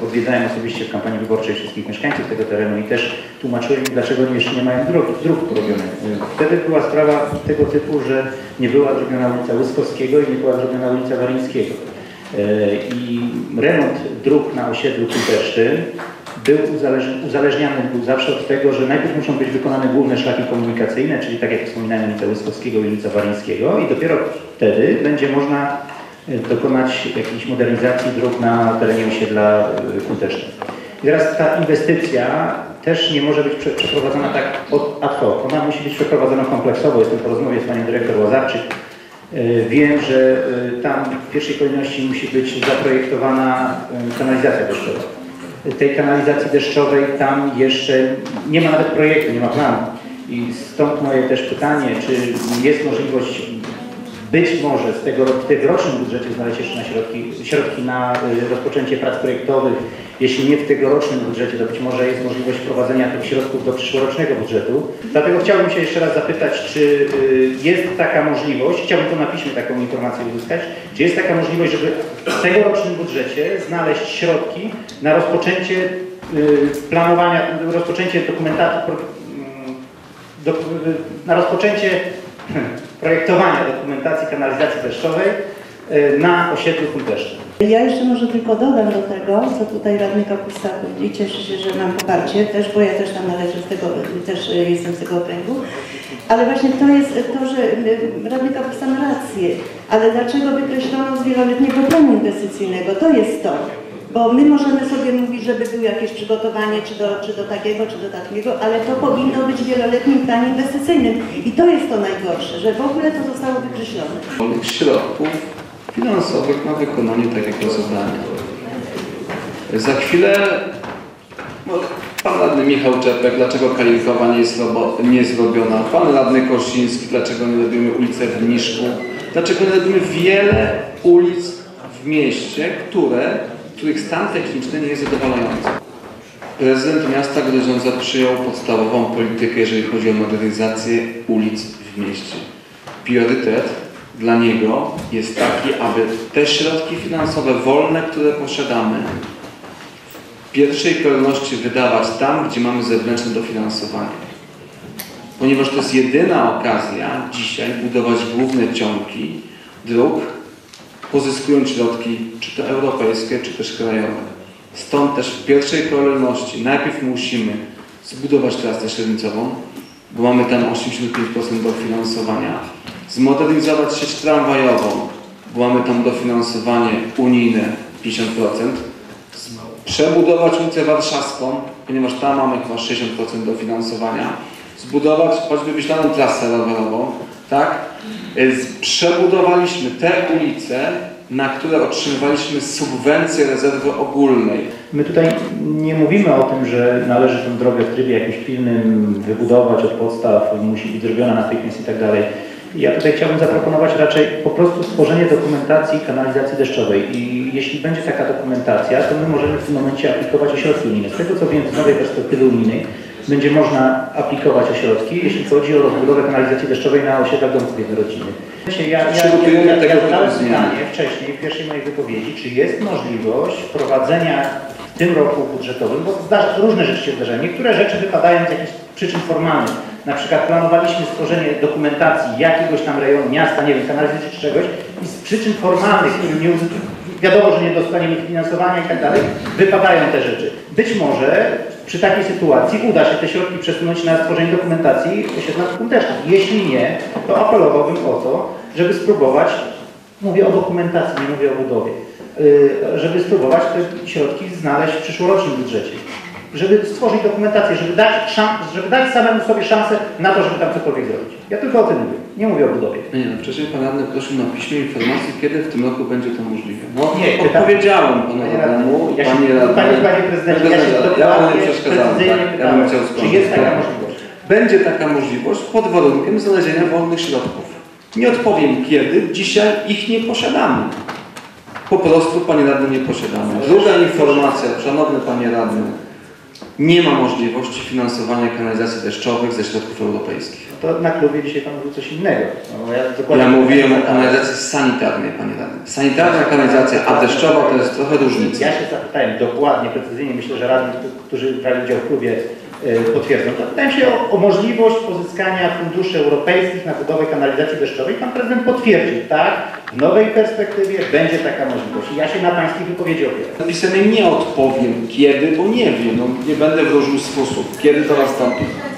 odwiedzałem osobiście w kampanii wyborczej wszystkich mieszkańców tego terenu i też tłumaczyłem, dlaczego jeszcze nie mają dróg porobionych. Wtedy była sprawa tego typu, że nie była zrobiona ulica Łyskowskiego i nie była zrobiona ulica Warińskiego. I remont dróg na osiedlu Kuntesztyn był uzależniany zawsze od tego, że najpierw muszą być wykonane główne szlaki komunikacyjne, czyli tak jak wspominałem, ulica Łyskowskiego i ulica Warińskiego, i dopiero wtedy będzie można dokonać jakiejś modernizacji dróg na terenie osiedla Kuntesztyn. I teraz ta inwestycja też nie może być przeprowadzona tak ad hoc. Ona musi być przeprowadzona kompleksowo. Jestem po rozmowie z panią dyrektor Łazarczyk. Wiem, że tam w pierwszej kolejności musi być zaprojektowana kanalizacja deszczowa. Tej kanalizacji deszczowej tam jeszcze nie ma nawet projektu, nie ma planu. I stąd moje też pytanie, czy jest możliwość być może w tegorocznym budżecie znaleźć jeszcze na środki na rozpoczęcie prac projektowych. Jeśli nie w tegorocznym budżecie, to być może jest możliwość wprowadzenia tych środków do przyszłorocznego budżetu. Dlatego chciałbym się jeszcze raz zapytać, czy jest taka możliwość, chciałbym to na piśmie taką informację uzyskać, czy jest taka możliwość, żeby w tegorocznym budżecie znaleźć środki na rozpoczęcie planowania, rozpoczęcie dokumentacji, na rozpoczęcie projektowania dokumentacji kanalizacji deszczowej na osiedlu Kuntesztyn. Ja jeszcze może tylko dodam do tego, co tutaj radny Kapusta mówi. Cieszę się, że mam poparcie też, bo ja też tam należę z tego, też jestem z tego okręgu. Ale właśnie to jest to, że radny Kapusta ma rację. Ale dlaczego wykreślono z wieloletniego planu inwestycyjnego? To jest to. Bo my możemy sobie mówić, żeby było jakieś przygotowanie, czy do takiego, czy do takiego, ale to powinno być w wieloletnim planie inwestycyjnym. I to jest to najgorsze, że w ogóle to zostało wykreślone. Środków finansowych na wykonanie takiego zadania. Za chwilę pan radny Michał Czepek, dlaczego Kalinkowa nie jest zrobiona, pan radny Kościński, dlaczego nie robimy ulicy w Mniszku, dlaczego nie robimy wiele ulic w mieście, których stan techniczny nie jest zadowalający. Prezydent miasta Grudziądza przyjął podstawową politykę, jeżeli chodzi o modernizację ulic w mieście. Priorytet dla niego jest taki, aby te środki finansowe wolne, które posiadamy, w pierwszej kolejności wydawać tam, gdzie mamy zewnętrzne dofinansowanie. Ponieważ to jest jedyna okazja dzisiaj budować główne ciągi dróg, pozyskując środki, czy to europejskie, czy też krajowe. Stąd też w pierwszej kolejności najpierw musimy zbudować trasę średnicową, bo mamy tam 85% dofinansowania, zmodernizować sieć tramwajową, bo mamy tam dofinansowanie unijne 50%, przebudować ulicę Warszawską, ponieważ tam mamy chyba 60% dofinansowania, zbudować choćby Wiślaną trasę rowerową, tak? Przebudowaliśmy te ulice, na które otrzymywaliśmy subwencję rezerwy ogólnej. My tutaj nie mówimy o tym, że należy tę drogę w trybie jakimś pilnym wybudować od podstaw, musi być zrobiona natychmiast i tak dalej. Ja tutaj chciałbym zaproponować raczej po prostu stworzenie dokumentacji kanalizacji deszczowej i jeśli będzie taka dokumentacja, to my możemy w tym momencie aplikować o środki unijne. Z tego co wiem, z nowej perspektywy unijnej będzie można aplikować o środki, jeśli chodzi o rozbudowę kanalizacji deszczowej na osiedlach domków jednorodzinnych. Ja zadałem pytanie wcześniej, w pierwszej mojej wypowiedzi, czy jest możliwość wprowadzenia w tym roku budżetowym, bo różne rzeczy się zdarzają. Niektóre rzeczy wypadają z jakichś przyczyn formalnych. Na przykład planowaliśmy stworzenie dokumentacji jakiegoś tam rejonu, miasta, nie wiem, kanalizacji czy czegoś i z przyczyn formalnych, wiadomo, że nie dostaniemy finansowania i tak dalej, wypadają te rzeczy. Być może przy takiej sytuacji uda się te środki przesunąć na stworzenie dokumentacji osiedla Kuntesztyn. Jeśli nie, to apelowałbym o to, żeby spróbować, mówię o dokumentacji, nie mówię o budowie, żeby spróbować te środki znaleźć w przyszłorocznym budżecie. Żeby stworzyć dokumentację, żeby dać samemu sobie szansę na to, żeby tam cokolwiek zrobić. Ja tylko o tym mówię, nie mówię o budowie. Nie, wcześniej pan radny prosił na piśmie informacji, kiedy w tym roku będzie to możliwe. No nie, odpowiedziałem panu radnemu, panie prezydencie, ja panu nie przeszkadzałem, tak? Ja bym chciał czy jest taka możliwość? Będzie taka możliwość pod warunkiem znalezienia wolnych środków. Nie odpowiem kiedy, dzisiaj ich nie posiadamy. Po prostu, panie radny, nie posiadamy. Druga informacja, szanowny panie radny. nie ma możliwości finansowania kanalizacji deszczowych ze środków europejskich. To na klubie dzisiaj Pan mówił coś innego. No, dokładnie Ja mówiłem o kanalizacji sanitarnej, panie radny. Sanitarna kanalizacja, a deszczowa to jest trochę różnica. Ja się zapytałem dokładnie, precyzyjnie, myślę, że radni, którzy brali udział w klubie, potwierdzą. Zapytałem się o możliwość pozyskania funduszy europejskich na budowę kanalizacji deszczowej. Pan prezydent potwierdził, tak, w nowej perspektywie będzie taka możliwość. I ja się na Pańskiej wypowiedzi opieram. Pisemnie nie odpowiem kiedy, bo nie wiem, no, nie będę wróżył sposób, kiedy to nastąpi.